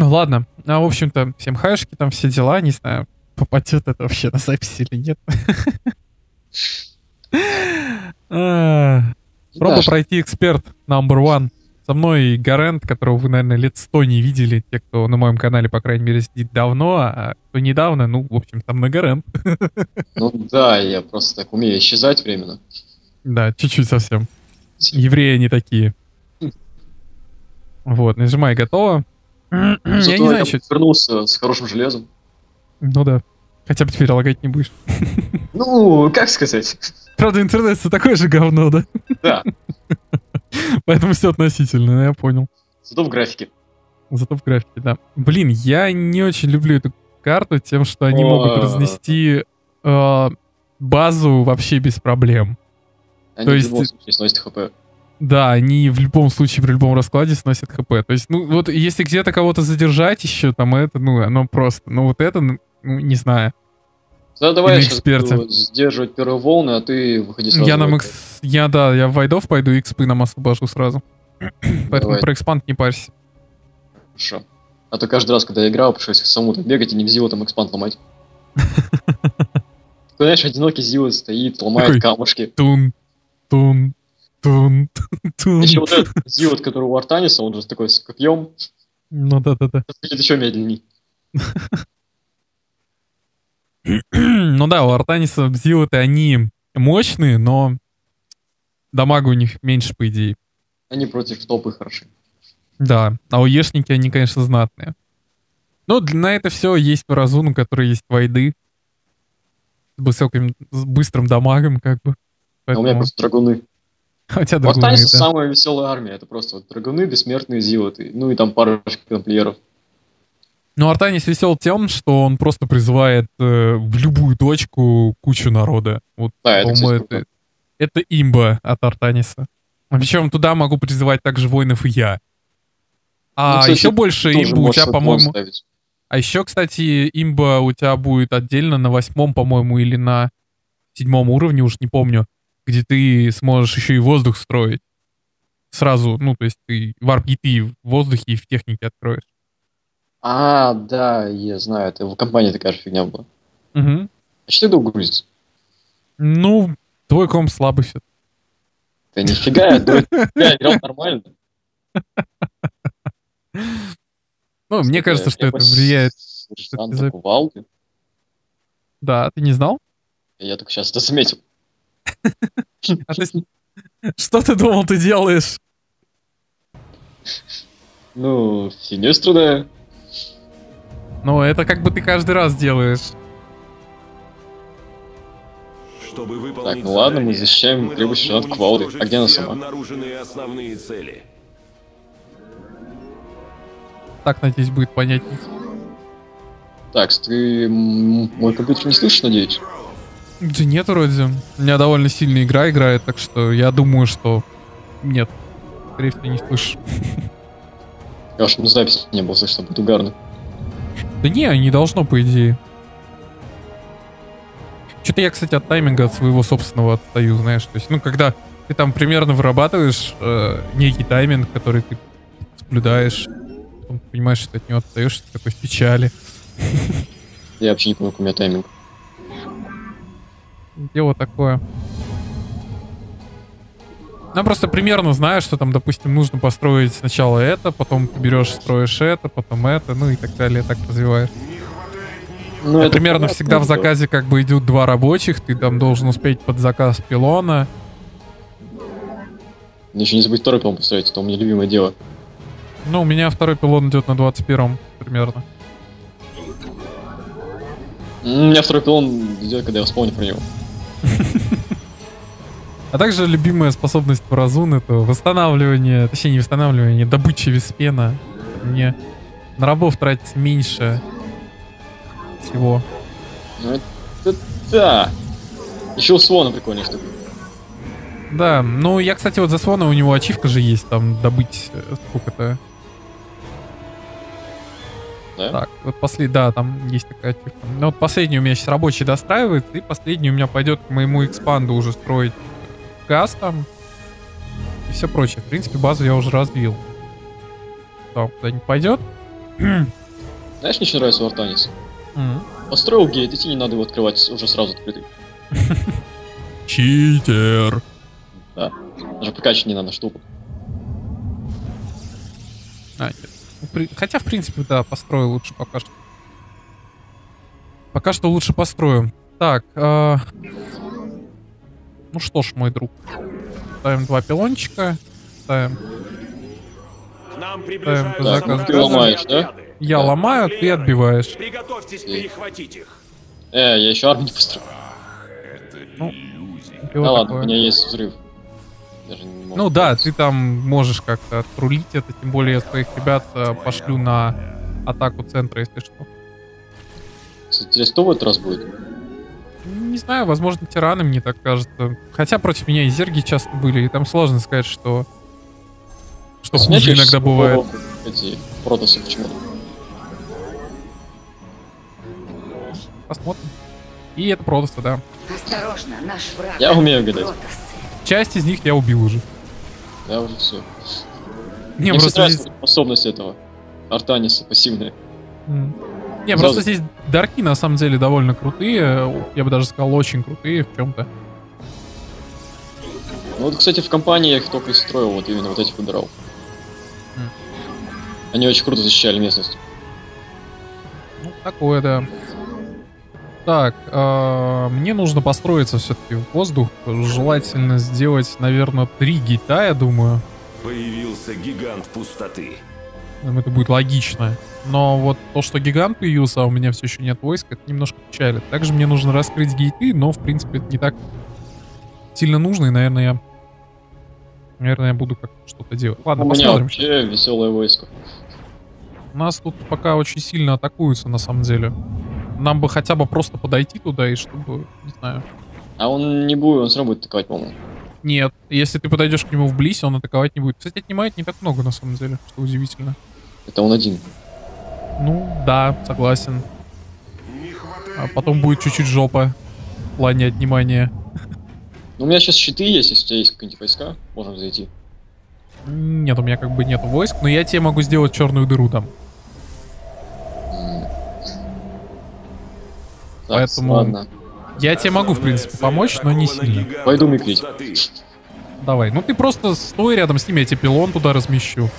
Ладно, в общем-то, всем хаешки, там все дела, не знаю, попадет это вообще на запись или нет. Пробую пройти эксперт number one. Со мной Гарент, которого вы, наверное, лет 100 не видели, те, кто на моем канале, по крайней мере, сидит давно, а кто недавно, ну, в общем, со мной Гарент. Ну да, я просто так умею исчезать временно. Да, чуть-чуть совсем. Евреи они такие. Вот, нажимай «Готово». Я не знаю, что... вернулся с хорошим железом. Ну да. Хотя бы теперь лагать не будешь. Ну, как сказать? Правда, интернет все такое же говно, да? Да. Поэтому все относительно, я понял. Зато в графике. Зато в графике, да. Блин, я не очень люблю эту карту тем, что они могут разнести базу вообще без проблем. Они в любом случае сносят хп. Да, они в любом случае при любом раскладе сносят хп. То есть, ну вот если где-то кого-то задержать еще, там это, ну оно просто, ну вот это, ну, не знаю. Да, давай я сейчас буду сдерживать первые волны, а ты выходи сразу. Я в вайдов пойду, экспы нам освобожу сразу. Поэтому про экспанд не парься. Хорошо. А то каждый раз, когда я играл, пришлось самому там бегать и не в зилу там экспанд ломать. Ты знаешь, одинокий зил стоит, ломает камушки. Тун. Еще вот этот зил, который у Артаниса, он же такой с копьем. Ну да. Это еще медленней. Ну да, у Артаниса зилы-то они мощные, но дамага у них меньше, по идее. Они против толпы хороши. Да, а у Ешники они, конечно, знатные. Но на это все есть Паразун, у которой есть вайды. С быстрым дамагом, как бы. Поэтому... А у меня просто драгуны. У тебя драгуны, да. Самая веселая армия. Это просто вот драгуны, бессмертные зилоты. Ну и там парочка тамплиеров. Ну, Артанис весел тем, что он просто призывает в любую точку кучу народа. Вот, да, это имба от Артаниса. Причем туда могу призывать также воинов и я. А ну, кстати, еще больше имба у тебя, по-моему... А еще, кстати, имба у тебя будет отдельно на 8-м, по-моему, или на 7-м уровне, уж не помню, где ты сможешь еще и воздух строить. Сразу, ну, то есть ты варп-гиты в воздухе и в технике откроешь. А, да, я знаю, это в компании такая же фигня была. Угу. А что тогда угрузится? Ну, твой комп слабый все. Да нифига, я играл нормально. Ну, мне кажется, что это влияет. Кувалды. Да, ты не знал? Я только сейчас это заметил. Что ты думал, ты делаешь? Ну, фигню страдаю. Ну, это как бы ты каждый раз делаешь. Так, ну ладно, мы защищаем требующий от кувалды. А где она сама? Так, надеюсь, будет понятнее. Так, ты мой компьютер не слышишь, надеюсь? Да нет, вроде. У меня довольно сильная игра играет, так что я думаю, что нет. Скорее всего, не слышишь. Я уж на записи не было слышно, будет угарно. Да не должно, по идее. Что-то я, кстати, от тайминга от своего собственного отстаю, знаешь. То есть, ну, когда ты там примерно вырабатываешь некий тайминг, который ты соблюдаешь, потом ты понимаешь, что ты от него отстаешь, ты такой в печали. Я вообще не помню, какой у меня тайминг. Дело такое. Ну, просто примерно знаешь, что там, допустим, нужно построить сначала это, потом ты берешь, строишь это, потом это, ну и так далее, так развиваешь. Ну, это примерно понятно, всегда в заказе как бы идут 2 рабочих, ты там должен успеть под заказ пилона. Еще не забудь 2-й пилон построить, это у меня любимое дело. Ну, у меня 2-й пилон идет на 21-м примерно. У меня 2-й пилон идет, когда я вспомню про него. А также любимая способность Паразун — это восстанавливание, точнее не восстанавливание, добыча виспена. Мне на рабов тратить меньше всего. Ну это да. Еще у Свона прикольная штука. Да, ну я, кстати, вот за Свона у него ачивка же есть, там добыть сколько-то. Да? Так, вот да, там есть такая ачивка. Ну вот последний у меня сейчас рабочий достраивает, и последний у меня пойдет к моему экспанду уже строить газ там и все прочее. В принципе, базу я уже разбил. Там куда-нибудь пойдет. Знаешь, мне еще нравится у Артаниса. Построил гейт, идти не надо его открывать уже сразу открытый. Читер. Да. Даже прокачивать не надо штуку. Хотя, в принципе, да, построю лучше пока что. Пока что лучше построю. Так, ну что ж, мой друг. Ставим 2 пилончика. Ставим. Ставим так, ты ломаешь, да? Я ломаю, ты отбиваешь. Приготовьтесь перехватить их. Я еще армию не построил. Ну, да ладно, у меня есть взрыв. Ну да, ты там можешь как-то отрулить это, тем более я своих ребят пошлю на атаку центра, если что. Кстати, интересно, кто в этот раз будет? Не знаю, возможно, тираны, мне так кажется. Хотя против меня и зерги часто были, и там сложно сказать, что хуже иногда бывает. Эти протосы почему-то. Посмотрим. И это протосы, да. Осторожно, наш враг. Я умею гадать. Часть из них я убил уже. Я уже все. Не, мне просто здесь... способность этого Артаниса пассивная. Не, просто здесь дарки на самом деле довольно крутые. Я бы даже сказал, очень крутые в чем-то. Ну вот, кстати, в компании я их только и строил, вот именно вот этих выбирал. Они очень круто защищали местность. Ну, такое, да. Так, мне нужно построиться все-таки в воздух. Желательно сделать, наверное, 3 гейта, я думаю. Появился гигант пустоты. Это будет логично. Но вот то, что гигант появился, а у меня все еще нет войск, это немножко печалит. Также мне нужно раскрыть гейты, но, в принципе, это не так сильно нужно, и, наверное, я буду как-то что-то делать. Ладно, у посмотрим. Меня вообще веселое войско. У нас тут пока очень сильно атакуются, на самом деле. Нам бы хотя бы просто подойти туда, и чтобы, не знаю... А он не будет, он все равно будет атаковать, по-моему. Нет, если ты подойдешь к нему вблизь, он атаковать не будет. Кстати, отнимает не так много, на самом деле, что удивительно. Это он один. Ну, да, согласен. А потом будет чуть-чуть жопа в плане отнимания. Ну, у меня сейчас щиты есть, если у тебя есть какие-нибудь войска, можем зайти. Нет, у меня как бы нет войск, но я тебе могу сделать черную дыру там. Так, поэтому ладно. Я тебе могу, в принципе, помочь, но не сильно. Пойду микрить. Давай, ну ты просто стой рядом с ними, я тебе пилон туда размещу.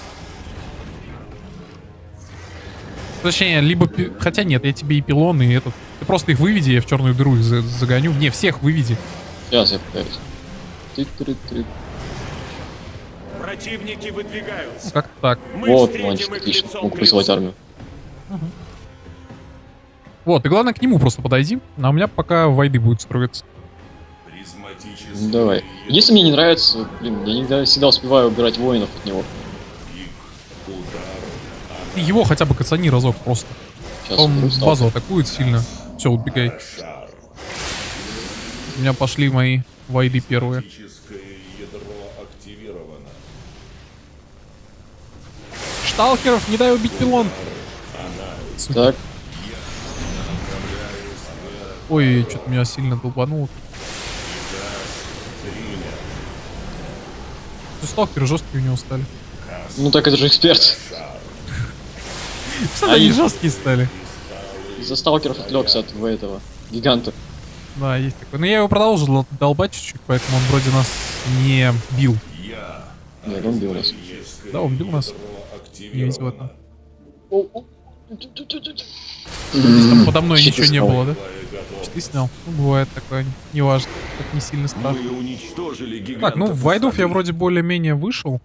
Точнее, либо... Хотя нет, я тебе и пилон, и этот... Ты просто их выведи, я в черную дыру их загоню. Не, всех выведи. Сейчас я пытаюсь. Противники выдвигаются. Ну, как-то так. Вот, мальчик, отлично. Мог призвать армию. Вот, и главное к нему просто подойди, а у меня пока войны будет строиться. Ну, давай. Если мне не нравится, блин, я всегда успеваю убирать воинов от него. Ты его хотя бы кацани разок просто. Сейчас Он базу атакует сильно. Все, убегай. У меня пошли мои войны первые. Шталкеров, не дай убить пилон. Так. Ой, что-то меня сильно долбануло. Сталкеры жесткие у него стали. Ну так это же эксперт. Что они жесткие стали? Из-за сталкеров отвлекся от этого гиганта. Да, есть такой. Но я его продолжил долбать чуть-чуть, поэтому он вроде нас не бил. Нет, он бил нас. Да, он бил нас. Не видел это. Здесь там подо мной ничего не было, да? Ты снял. Ну, бывает такое, неважно. Это не сильно страшно. Так, ну, в войдов я вроде более-менее вышел.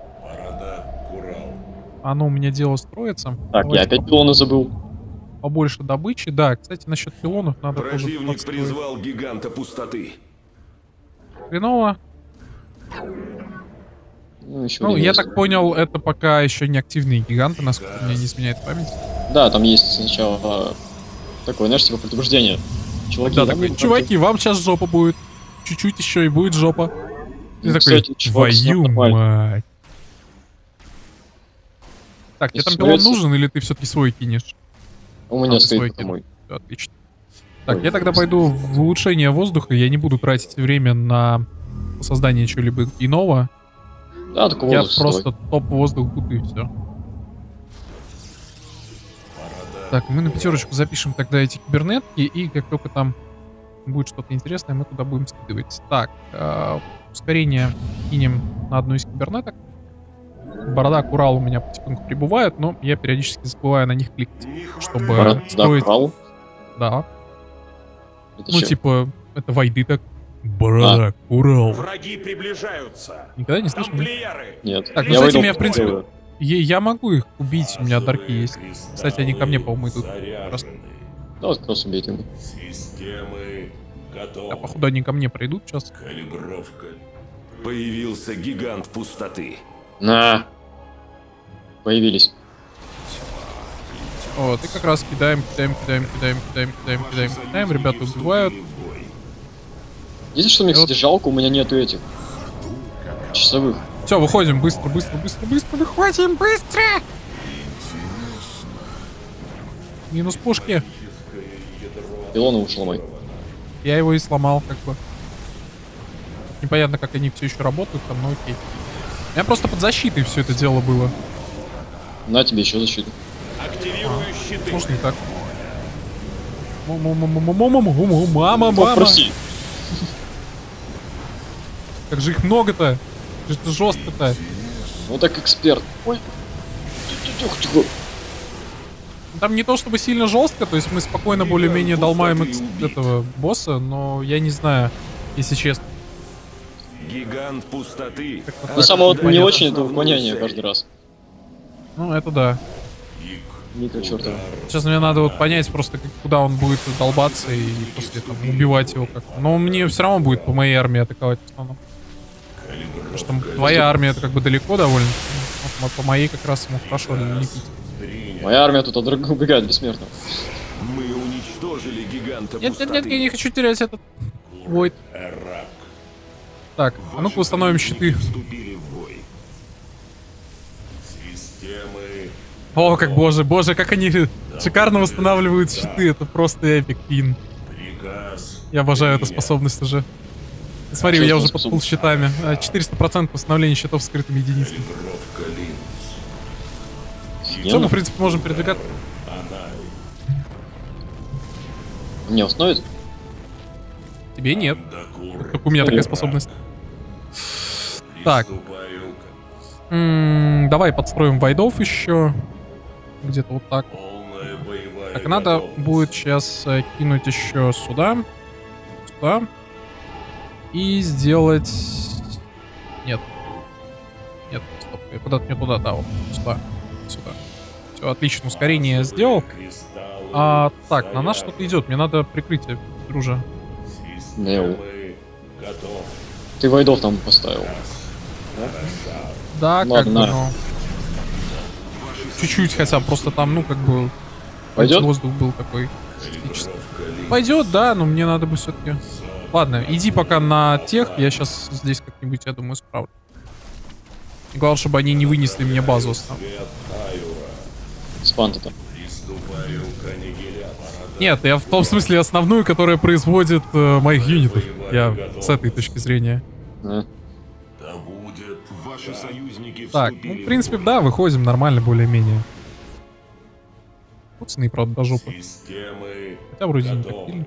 Оно у меня дело строится. Так, я опять пилоны забыл. Побольше добычи. Да, кстати, насчет пилонов надо тоже Противник призвал гиганта пустоты. Хреново. Ну, я так понял, это пока еще не активные гиганты, насколько мне не изменяет память. Да, там есть сначала такое, знаешь, типа предупреждение. Чуваки, да, такой, чуваки, вам сейчас жопа будет. Чуть-чуть еще и будет жопа. Ну, ты кстати, такой, чувак, твою мать. Так, тебе там пилон нужен или ты все-таки свой кинешь? У меня стоит мой. Отлично. Так, я тогда пойду в улучшение воздуха. Я не буду тратить время на создание чего-либо иного. Да, только я просто топ воздух буду и все. Так, мы на пятерочку запишем тогда эти кибернетки, и как только там будет что-то интересное, мы туда будем скидывать. Так, ускорение кинем на одну из кибернеток. Борода, Урал у меня потихоньку прибывают, но я периодически забываю на них кликать, чтобы строить... Урал? Да. Это Ну, чё? типа, это вайды так. Борода, Урал. Враги приближаются. Никогда не слышал? Тамплиеры. Нет. Так, ну, Я с войду этими я, в принципе, делаю. я могу их убить, у меня дарки есть. Кстати, они ко мне, по-моему, идут. Просто. Да, вот как раз убейте его. Системы Да, готовы. походу, они ко мне пройдут сейчас. Калибровка. Появился гигант пустоты. На. Появились. Вот, и как раз кидаем. Ребята убивают. Единственное, что мне, кстати, жалко, у меня нету этих часовых. Все, выходим, быстро, выходим, быстро! Минус пушки. Пилона ушел мой. Я его и сломал, как бы. Непонятно, как они все еще работают там, но окей. У меня просто под защитой все это дело было. На тебе еще защиту. Активирую щиты. Может, не так. Мама. Попроси. Как же их много-то? Это жестко-то. Ну так эксперт. Ой. Тихо. Там не то чтобы сильно жестко, то есть мы спокойно более-менее долмаем этого босса, но я не знаю, если честно. Гигант пустоты. Ну самое вот не понятно. очень это вклонение каждый раз. Ну, это да. Микро чертова. Сейчас мне надо вот понять просто, куда он будет долбаться и после там убивать его как-то. Но мне все равно будет по моей армии атаковать в основном. Потому что твоя армия это как бы далеко довольно. Вот по моей как раз ему хорошо лепить. Моя армия тут убегает бессмертно. Мы уничтожили гиганта Нет, пустоты. я не хочу терять этот войд. Так, а ну-ка установим щиты. Вступили в бой. Системы О, как боже, как они шикарно восстанавливают щиты. Это просто эпик, пин. приказ. Я обожаю эту способность уже. Смотри, Что я за уже способность? подпул щитами. 400% восстановления щитов скрытыми единицами. Калибровка линз. Все, мы, в принципе, можем передвигаться. Меня установит? Тебе нет. Дакур. Только у меня такая способность. Так, Приступаю давай подстроим вайдов еще. Где-то вот так. полная боевая Так, надо готовность. будет сейчас кинуть еще сюда. Сюда. И сделать... Нет. Нет, стоп. Куда-то не туда, да, вот. Сюда. Сюда. Все, отлично. Ускорение я сделал. Кристаллы Так, на нас что-то идет. Мне надо прикрытие, друже. Системы готовы. Ты войдов там поставил. Да, как бы, Ладно. но... Чуть-чуть хотя бы, просто там, ну, как бы... Пойдет? Воздух был такой критический. Пойдет, да, но мне надо бы все-таки... Ладно, иди пока на тех, я сейчас здесь как-нибудь, я думаю, справлю. И главное, чтобы они не вынесли мне базу основную. Спан-то там. Приступаю к аннигиляции. Нет, я в том смысле основную, которая производит моих юнитов. Я с этой точки зрения. А. Да будет. Ваши союзники Так, ну, вступили в принципе, бой. да, выходим нормально, более-менее. Вот правда, до жопы. Системы Хотя вроде не так готовы. сильно.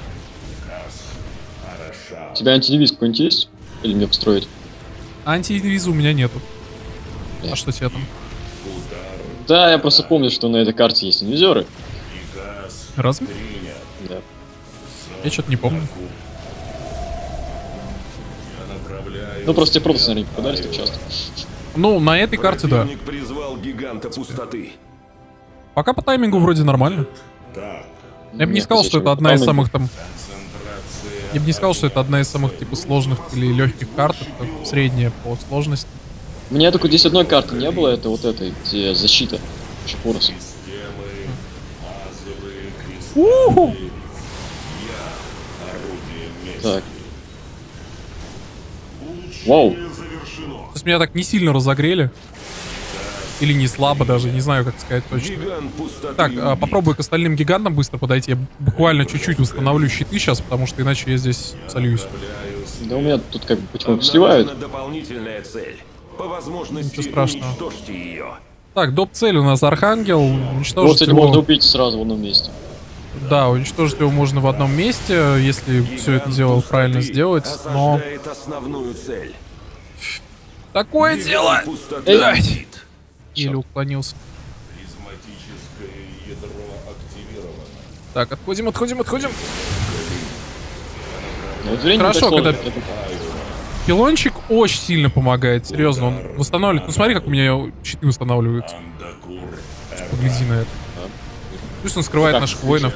Хороша. У тебя антидевиз какой-нибудь есть? Или мне построить? Антивиза у меня нету. А что тебе там? Да, я просто помню, что на этой карте есть инвизоры. Приказ Разве? принят. Да. Я что-то не помню. Я направляю. Ну просто тебе протасы, наверное, не попадались так часто. Ну, на этой карте, да. Противник призвал гиганта пустоты. Пока по таймингу вроде нормально. Так, Я бы не Нет, сказал, что это одна из там самых там... концентрация. Я бы не сказал, что это одна из самых, типа, сложных или легких карт. Это средняя по сложности. У меня только здесь одной карты не было, это вот этой, где защита. Шипорос. Системы базовые кристаллы. Уху! Орудие мести. Так. Вау. Завершено. Сейчас меня так не сильно разогрели. Или не слабо даже, не знаю, как сказать точно. Гигант пустоты. Так, попробую к остальным гигантам быстро подойти. Я буквально чуть-чуть восстановлю щиты сейчас, потому что иначе я здесь сольюсь. Да у меня тут как бы потихоньку Обнаружена сливают. дополнительная цель. По возможности Ничего страшного. уничтожьте ее. Так, доп. Цель у нас Архангел. Вот, Уничтожить кстати, его... можно убить сразу в одном месте. Да, уничтожить его можно в одном месте, если все это дело правильно сделать, но... Осаждает основную цель. Такое дело! Пустоты горит. Или уклонился. Призматическое ядро активировано. Так, отходим. Ну, вот время Хорошо, так сложно. когда- Пилончик очень сильно помогает, серьезно, он восстанавливает. Ну смотри, как у меня щиты восстанавливаются. Андакур. Погляди на это. Пусть он скрывает Так, наших воинов.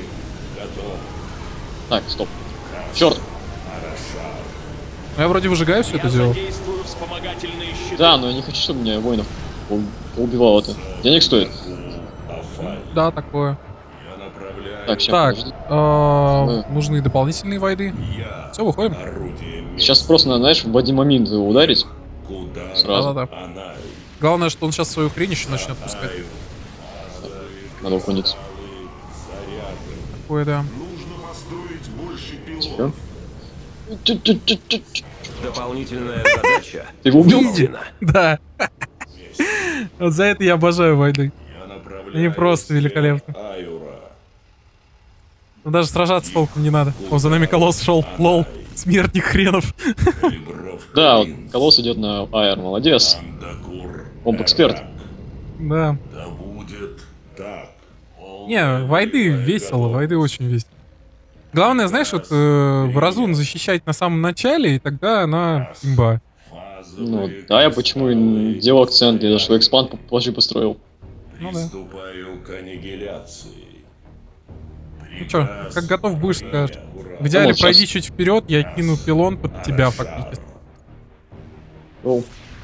Так, стоп. Черт. Ну, я вроде выжигаю все это дело. Задействую вспомогательные щиты. Да, но я не хочу, чтобы меня воинов убивало это. Денег стоит. Да, такое. Я направляю Так, сейчас, Так, подожди. нужны дополнительные вайды. Все, выходим. орудие Сейчас просто надо, знаешь, в один момент его ударить. куда Сразу. Да-да-да. она Главное, что он сейчас свою хрень еще начнет пускать. Надо уклониться. Такое, да. нужно построить больше пилот. Тихо. Тю-тю-тю-тю-тю. Дополнительная задача. Ты его убил? Изи. Да. Вот за это я обожаю вайды. Я направляю Они просто свет великолепны. Айура. Ну, даже сражаться толком не надо. О, за нами колосс шел. Лол. Смертник хренов. Калибровка Да, вот клин. колосс идет на Айр, молодец. Андакур. Он эксперт. Да. Да будет так. Не, вайды весело, вайды очень весело. Главное, знаешь, вот Вразун защищать на самом начале, и тогда она имба. Ну, да, я почему и делал акцент, я даже свой экспанд позже построил. Ну да. Приступаю к аннигиляции. Ну чё, как готов будешь, скажешь. В идеале вот пройди щас. чуть вперед, я кину пилон под тебя фактически. Оу.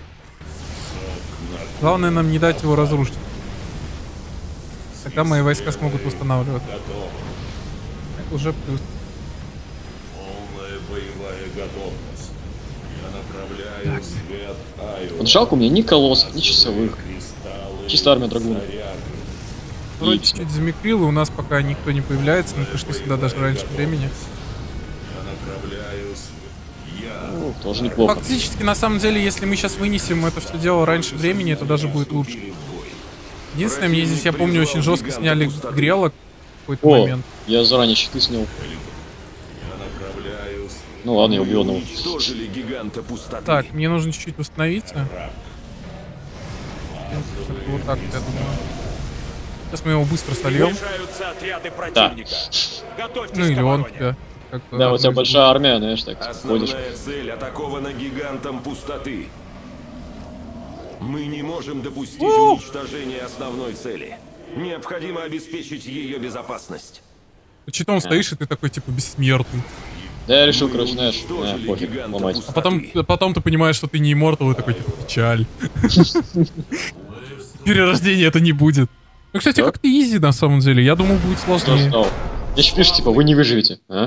Главное нам не дать его разрушить. Тогда мои войска смогут восстанавливаться. Это уже плюс. Полная боевая готовность. Я направляю свет Айура. Вот жалко, у меня ни колоссов, ни часовых. Кристаллы Чисто армия драгунов. заряжены. Вроде И всё. чуть замикрил, и у нас пока никто не появляется, мы пришли сюда даже раньше времени. Я направляю свет. Я Ну, тоже неплохо. Фактически, на самом деле, если мы сейчас вынесем это все дело раньше времени, это даже будет лучше. Единственное, мне здесь, я помню, очень жестко сняли грелок в какой-то О, момент. я заранее щиты снял. Я направляю свет. Ну ладно, я убил одного. Уничтожили гиганта пустоты. Так, мне нужно чуть-чуть восстановиться. Вот так вот, я думаю. Сейчас мы его быстро сольем. Приближаются отряды противника. Готовьтесь Ну или к он обороне. тебя. Как Да, у тебя большая армия, знаешь, так ходишь. Основная цель атакована гигантом пустоты. Мы не можем допустить уничтожения основной цели. Необходимо обеспечить ее безопасность. Что-то он стоишь, и ты такой, типа, бессмертный. Да, я решил, короче, знаешь, Уничтожили пофиг, гиганта ломать. А потом ты понимаешь, что ты не иммортал, и такой, типа, печаль. Перерождения это не будет. Ну, кстати, Да? как-то изи, на самом деле. Я думал, будет Что сложнее. стал? Я еще пишу, типа, вы не выживете, а?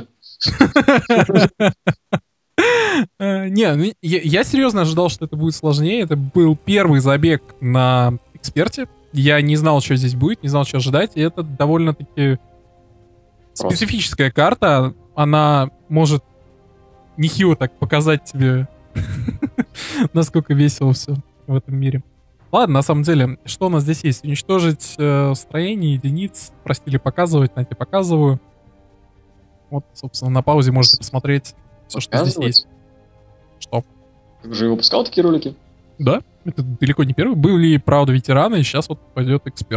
Не, ну, я серьезно ожидал, что это будет сложнее. Это был первый забег на эксперте. Я не знал, что здесь будет, не знал, что ожидать. И это довольно-таки специфическая карта. Она может нехило так показать тебе, насколько весело все в этом мире. Ладно, на самом деле, что у нас здесь есть? Уничтожить строение единиц. Простили показывать, на тебе показываю. Вот, собственно, на паузе можете посмотреть все, что здесь Показывать? есть. Что? Ты уже выпускал такие ролики? Да, это далеко не первый. Были, правда, ветераны, и сейчас вот пойдет эксперт.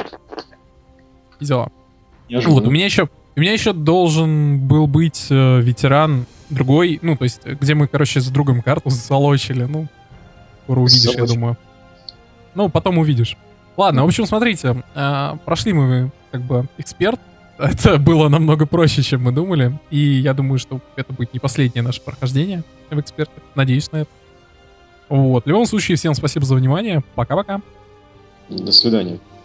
И дела. Вот, у меня еще должен был быть ветеран другой, ну, то есть, где мы, короче, с другом карту залочили. Ну, скоро увидишь, я Залочили. думаю. Ну, потом увидишь. Ладно, в общем, смотрите, прошли мы, как бы, эксперт. Это было намного проще, чем мы думали. И я думаю, что это будет не последнее наше прохождение в эксперте. Надеюсь на это. Вот. В любом случае, всем спасибо за внимание. Пока-пока. До свидания.